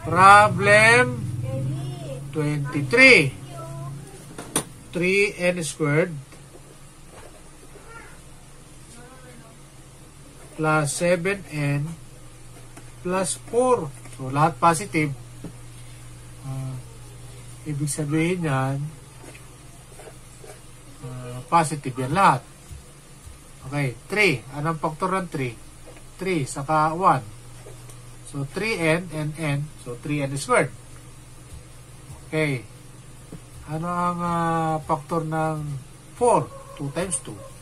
Problem 23. 3n squared plus 7n plus 4. So, lahat positive. Ibig sabihin yan, positive yan lahat. Okay, 3. Anong factor ng 3? 3 saka 1. So, 3n and n. So, 3n squared. Okay. Ano ang factor ng 4? 2 times 2.